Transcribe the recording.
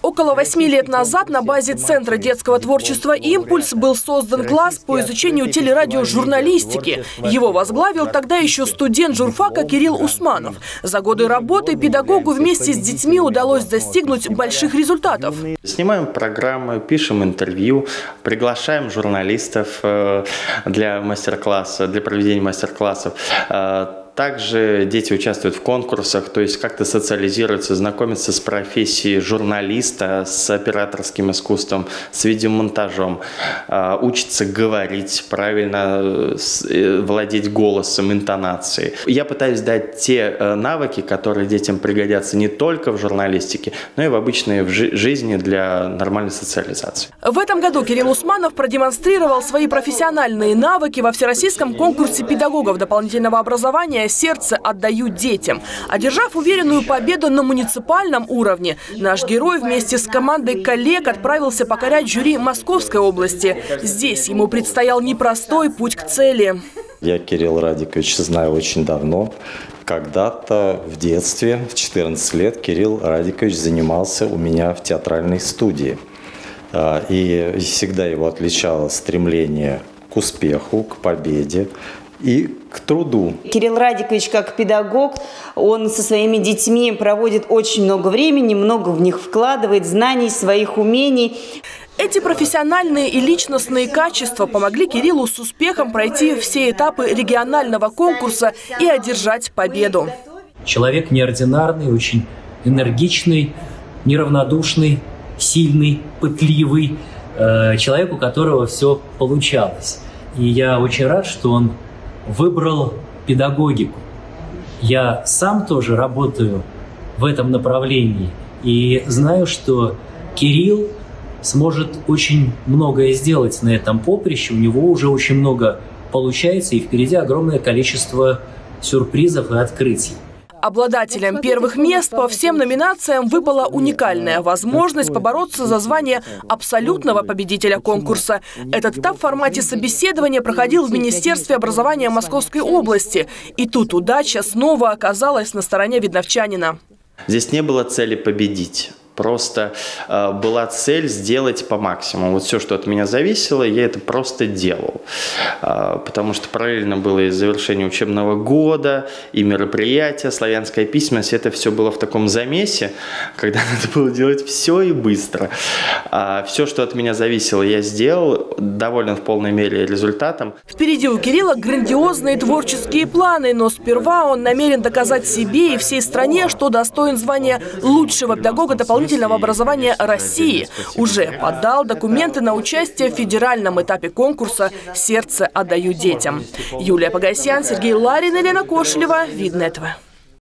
Около 8 лет назад на базе Центра детского творчества «Импульс» был создан класс по изучению телерадиожурналистики. Его возглавил тогда еще студент журфака Кирилл Усманов. За годы работы педагогу вместе с детьми удалось достигнуть больших результатов. Снимаем программы, пишем интервью, приглашаем журналистов для мастер-класса, для проведения мастер-классов. Также дети участвуют в конкурсах, то есть как-то социализируются, знакомятся с профессией журналиста, с операторским искусством, с видеомонтажом, учатся говорить, правильно владеть голосом, интонацией. Я пытаюсь дать те навыки, которые детям пригодятся не только в журналистике, но и в обычной жизни для нормальной социализации. В этом году Кирилл Усманов продемонстрировал свои профессиональные навыки во всероссийском конкурсе педагогов дополнительного образования «Сердце отдаю детям». Одержав уверенную победу на муниципальном уровне, наш герой вместе с командой коллег отправился покорять жюри Московской области. Здесь ему предстоял непростой путь к цели. Я Кирилла Радиковича знаю очень давно. Когда-то в детстве, в 14 лет, Кирилл Радикович занимался у меня в театральной студии. И всегда его отличало стремление к успеху, к победе и к труду. Кирилл Радикович, как педагог, он со своими детьми проводит очень много времени, много в них вкладывает знаний, своих умений. Эти профессиональные и личностные качества помогли Кириллу с успехом пройти все этапы регионального конкурса и одержать победу. Человек неординарный, очень энергичный, неравнодушный, сильный, пытливый, человек, у которого все получалось. И я очень рад, что он выбрал педагогику. Я сам тоже работаю в этом направлении и знаю, что Кирилл сможет очень многое сделать на этом поприще. У него уже очень много получается, и впереди огромное количество сюрпризов и открытий. Обладателям первых мест по всем номинациям выпала уникальная возможность побороться за звание абсолютного победителя конкурса. Этот этап в формате собеседования проходил в Министерстве образования Московской области. И тут удача снова оказалась на стороне видновчанина. Здесь не было цели победить. Просто была цель сделать по максимуму. Вот все, что от меня зависело, я это просто делал. Потому что параллельно было и завершение учебного года, и мероприятия, славянская письменность. Это все было в таком замесе, когда надо было делать все и быстро. Все, что от меня зависело, я сделал. Доволен в полной мере результатом. Впереди у Кирилла грандиозные творческие планы, но сперва он намерен доказать себе и всей стране, что достоин звания лучшего педагога дополнительного образования России. Уже подал документы на участие в федеральном этапе конкурса «Сердце отдаю детям». Юлия Погосян, Сергей Ларин, Елена Кошелева. Видно этого.